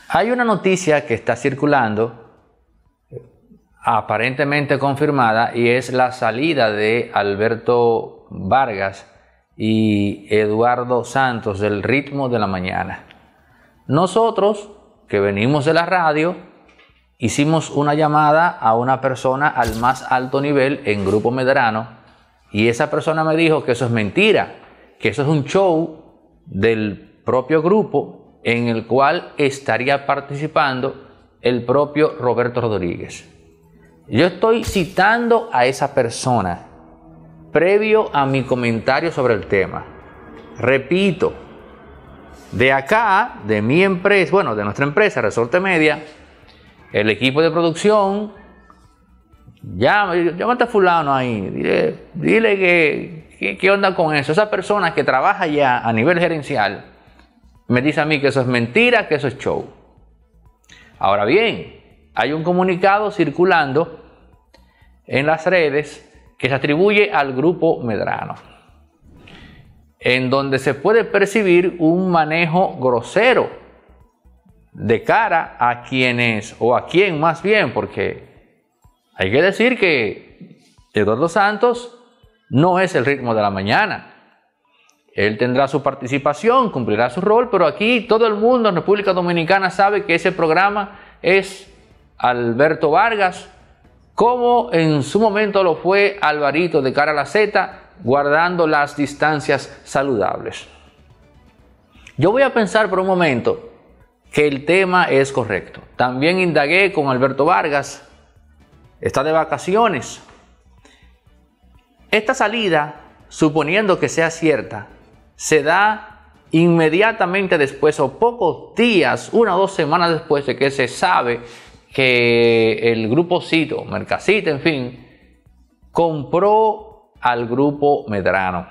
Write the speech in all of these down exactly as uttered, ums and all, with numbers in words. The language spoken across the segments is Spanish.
Hay una noticia que está circulando, aparentemente confirmada, y es la salida de Alberto Vargas y Eduardo Santos del Ritmo de la Mañana. Nosotros, que venimos de la radio, hicimos una llamada a una persona al más alto nivel en Grupo Medrano, y esa persona me dijo que eso es mentira, que eso es un show del propio grupo en el cual estaría participando el propio Roberto Rodríguez. Yo estoy citando a esa persona previo a mi comentario sobre el tema. Repito, de acá, de mi empresa, bueno, de nuestra empresa, Resorte Media, el equipo de producción, llama, llámate a fulano ahí, dile, dile que, que, qué onda con eso. Esa persona que trabaja ya a nivel gerencial me dice a mí que eso es mentira, que eso es show. Ahora bien, hay un comunicado circulando en las redes que se atribuye al Grupo Medrano, en donde se puede percibir un manejo grosero de cara a quienes, o a quién más bien, porque hay que decir que Eduardo Santos no es el Ritmo de la Mañana. Él tendrá su participación, cumplirá su rol, pero aquí todo el mundo en República Dominicana sabe que ese programa es Alberto Vargas, como en su momento lo fue Alvarito de Cara a la Z, guardando las distancias saludables. Yo voy a pensar por un momento que el tema es correcto. También indagué con Alberto Vargas, está de vacaciones. Esta salida, suponiendo que sea cierta, se da inmediatamente después o pocos días, una o dos semanas después de que se sabe que el grupo Cito, Mercasita, en fin, compró al Grupo Medrano.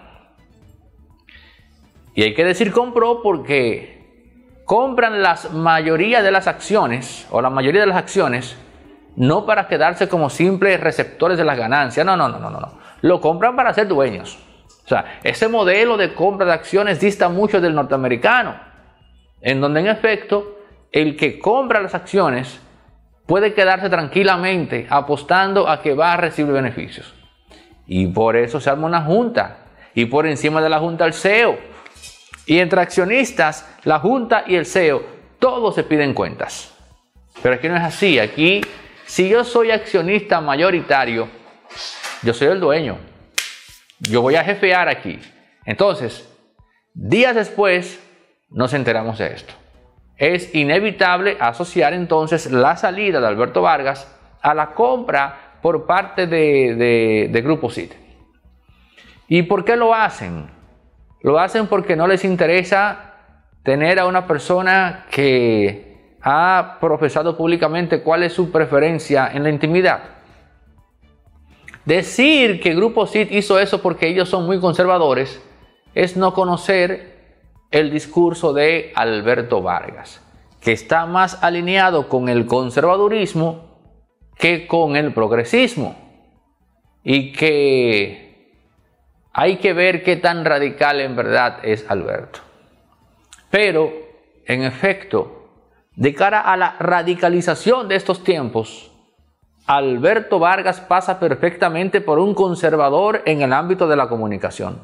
Y hay que decir compró porque compran la mayoría de las acciones, o la mayoría de las acciones, no para quedarse como simples receptores de las ganancias, no, no, no, no, no, lo compran para ser dueños. O sea, ese modelo de compra de acciones dista mucho del norteamericano, en donde en efecto el que compra las acciones puede quedarse tranquilamente apostando a que va a recibir beneficios. Y por eso se arma una junta, y por encima de la junta el C E O. Y entre accionistas, la junta y el C E O, todos se piden cuentas. Pero aquí no es así. Aquí, si yo soy accionista mayoritario, yo soy el dueño. Yo voy a jefear aquí. Entonces, días después, nos enteramos de esto. Es inevitable asociar entonces la salida de Alberto Vargas a la compra por parte de, de, de Grupo Cito. ¿Y por qué lo hacen? Lo hacen porque no les interesa tener a una persona que ha profesado públicamente cuál es su preferencia en la intimidad. Decir que Grupo Cito hizo eso porque ellos son muy conservadores es no conocer el discurso de Alberto Vargas, que está más alineado con el conservadurismo que con el progresismo, y que hay que ver qué tan radical en verdad es Alberto. Pero, en efecto, de cara a la radicalización de estos tiempos, Alberto Vargas pasa perfectamente por un conservador en el ámbito de la comunicación,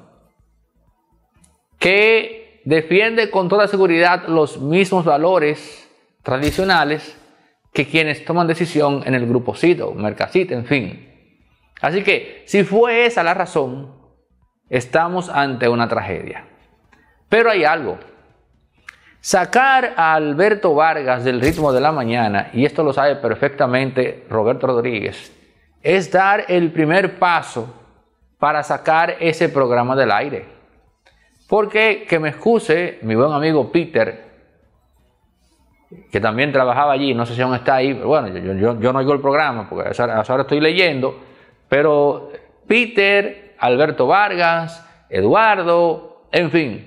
que defiende con toda seguridad los mismos valores tradicionales que quienes toman decisión en el Grupo Cito, Mercasita, en fin. Así que, si fue esa la razón, estamos ante una tragedia. Pero hay algo. Sacar a Alberto Vargas del Ritmo de la Mañana, y esto lo sabe perfectamente Roberto Rodríguez, es dar el primer paso para sacar ese programa del aire. Porque, que me excuse mi buen amigo Peter, que también trabajaba allí, no sé si aún está ahí, pero bueno, yo, yo, yo no oigo el programa porque ahora estoy leyendo, pero Peter, Alberto Vargas, Eduardo, en fin,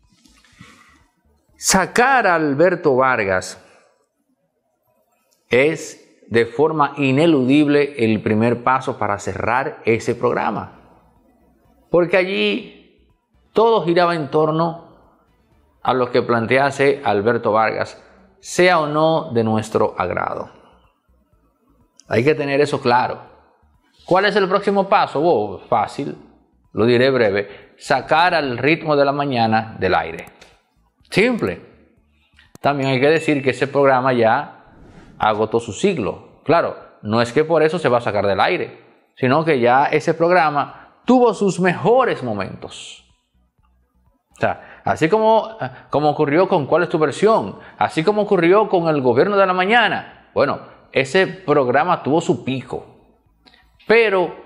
sacar a Alberto Vargas es de forma ineludible el primer paso para cerrar ese programa. Porque allí todo giraba en torno a lo que plantease Alberto Vargas. sea o no de nuestro agrado. Hay que tener eso claro. ¿Cuál es el próximo paso? Oh, fácil, lo diré breve. Sacar al ritmo de la mañana del aire. Simple. También hay que decir que ese programa ya agotó su ciclo. Claro, no es que por eso se va a sacar del aire, sino que ya ese programa tuvo sus mejores momentos. O sea, así como, como ocurrió con ¿Cuál es tu versión? Así como ocurrió con el Gobierno de la Mañana. Bueno, ese programa tuvo su pico. Pero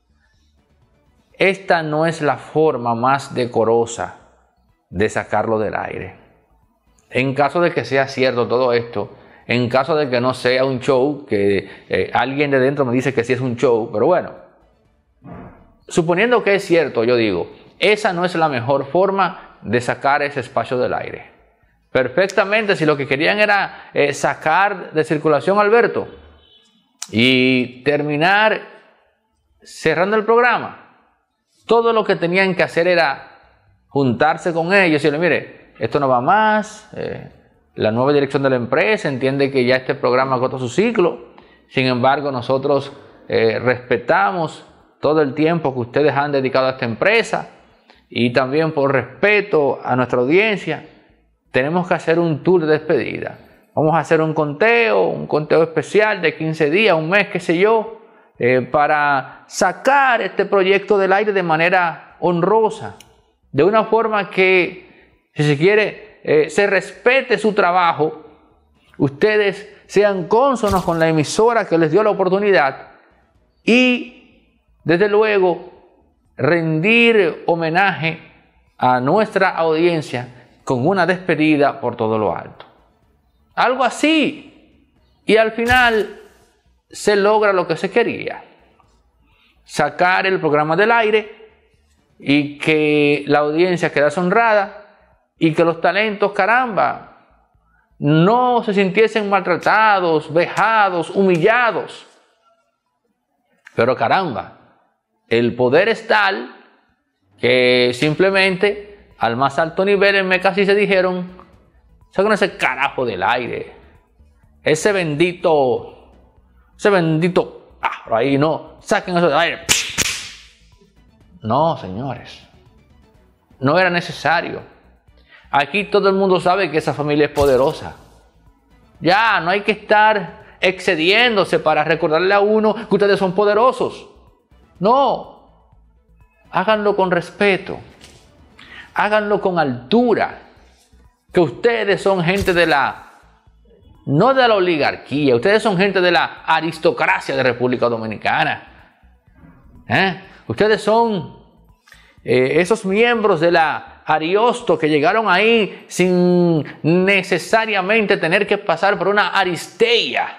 esta no es la forma más decorosa de sacarlo del aire. En caso de que sea cierto todo esto, en caso de que no sea un show, que eh, alguien de dentro me dice que sí es un show, pero bueno, suponiendo que es cierto, yo digo, esa no es la mejor forma de sacar ese espacio del aire. Perfectamente, si lo que querían era eh, sacar de circulación a Alberto y terminar cerrando el programa, todo lo que tenían que hacer era juntarse con ellos y decirle, mire, esto no va más, eh, la nueva dirección de la empresa entiende que ya este programa agotó su ciclo, sin embargo nosotros eh, respetamos todo el tiempo que ustedes han dedicado a esta empresa y también por respeto a nuestra audiencia tenemos que hacer un tour de despedida. Vamos a hacer un conteo, un conteo especial de quince días, un mes, qué sé yo, eh, para sacar este proyecto del aire de manera honrosa, de una forma que, si se quiere, eh, se respete su trabajo, ustedes sean cónsonos con la emisora que les dio la oportunidad y, desde luego, rendir homenaje a nuestra audiencia con una despedida por todo lo alto. Algo así. Y al final se logra lo que se quería. Sacar el programa del aire y que la audiencia quedase honrada y que los talentos, caramba, no se sintiesen maltratados, vejados, humillados. Pero caramba, el poder es tal que simplemente al más alto nivel en Mecasi se dijeron, saquen ese carajo del aire, ese bendito, ese bendito pájaro ahí, no, saquen eso del aire. No, señores, no era necesario. Aquí todo el mundo sabe que esa familia es poderosa. Ya, no hay que estar excediéndose para recordarle a uno que ustedes son poderosos. No, háganlo con respeto, háganlo con altura, que ustedes son gente de la, no de la oligarquía, ustedes son gente de la aristocracia de República Dominicana. ¿Eh? Ustedes son eh, esos miembros de la Ariosto que llegaron ahí sin necesariamente tener que pasar por una Aristeia.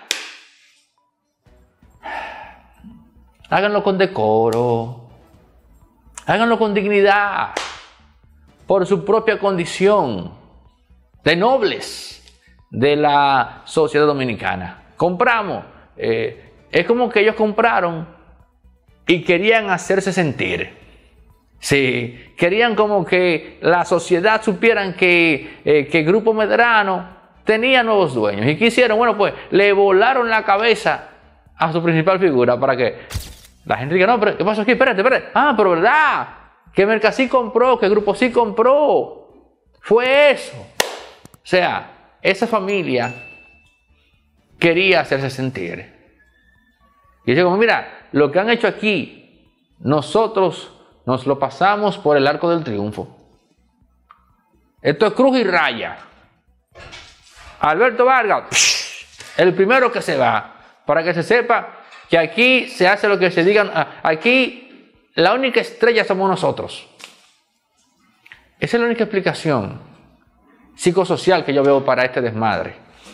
Háganlo con decoro, háganlo con dignidad, por su propia condición de nobles de la sociedad dominicana. Compramos, eh, es como que ellos compraron y querían hacerse sentir. Sí, querían como que la sociedad supieran que, eh, que Grupo Medrano tenía nuevos dueños. ¿Y qué hicieron? Bueno, pues le volaron la cabeza a su principal figura para que la gente diga, no, pero ¿qué pasó aquí? Espérate, espérate. Ah, pero verdad, que Mercasí compró, que Grupo Sí compró. Fue eso. O sea, esa familia quería hacerse sentir. Y dice como, mira, lo que han hecho aquí, nosotros nos lo pasamos por el arco del triunfo. Esto es cruz y raya. Alberto Vargas, el primero que se va, para que se sepa que aquí se hace lo que se diga. Aquí la única estrella somos nosotros. Esa es la única explicación psicosocial que yo veo para este desmadre.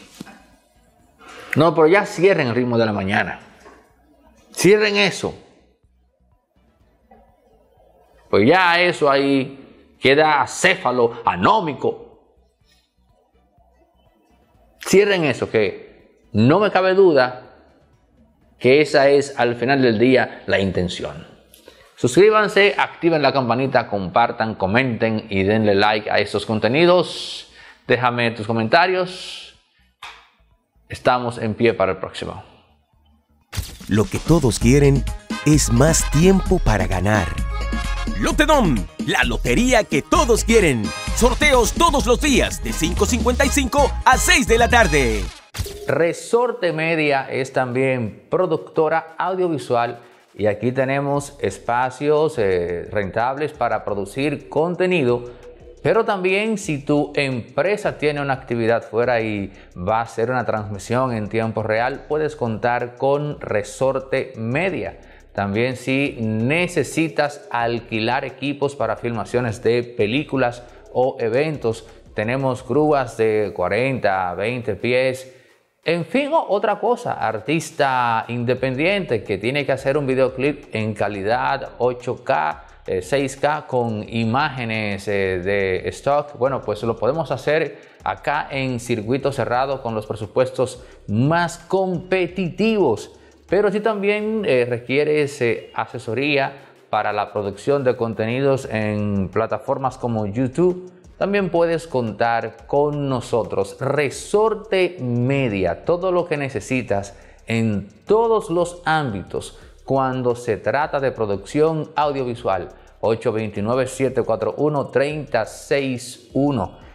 No, pero ya cierren el ritmo de la mañana. Cierren eso. Pues ya eso ahí queda acéfalo, anómico. Cierren eso, que no me cabe duda que esa es al final del día la intención. Suscríbanse, activen la campanita, compartan, comenten y denle like a estos contenidos. Déjame tus comentarios estamos en pie para el próximo. Lo que todos quieren es más tiempo para ganar. Lotedom, la lotería que todos quieren. Sorteos todos los días de cinco cincuenta y cinco a seis de la tarde. Resorte Media es también productora audiovisual y aquí tenemos espacios eh, rentables para producir contenido, pero también si tu empresa tiene una actividad fuera y va a hacer una transmisión en tiempo real, puedes contar con Resorte Media. También si necesitas alquilar equipos para filmaciones de películas o eventos, tenemos grúas de cuarenta, veinte pies. En fin, otra cosa, artista independiente que tiene que hacer un videoclip en calidad ocho K, eh, seis K con imágenes eh, de stock. Bueno, pues lo podemos hacer acá en circuito cerrado con los presupuestos más competitivos. Pero si también eh, requieres eh, asesoría para la producción de contenidos en plataformas como YouTube, también puedes contar con nosotros. Resorte Media, todo lo que necesitas en todos los ámbitos cuando se trata de producción audiovisual. ocho dos nueve, siete cuatro uno, tres cero seis uno.